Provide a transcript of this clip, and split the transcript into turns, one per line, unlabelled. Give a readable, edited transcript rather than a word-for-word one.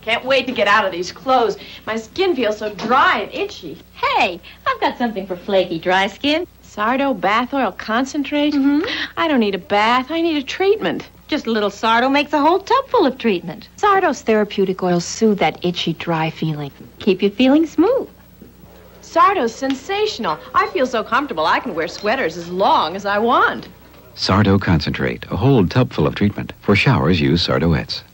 Can't wait to get out of these clothes. My skin feels so dry and itchy.
Hey, I've got something for flaky, dry skin.
Sardo bath oil concentrate?
Mm-hmm.
I don't need a bath. I need a treatment.
Just a little Sardo makes a whole tub full of treatment.
Sardo's therapeutic oils soothe that itchy, dry feeling.
Keep you feeling smooth.
Sardo's sensational. I feel so comfortable I can wear sweaters as long as I want.
Sardo Concentrate, a whole tub full of treatment. For showers, use Sardoettes.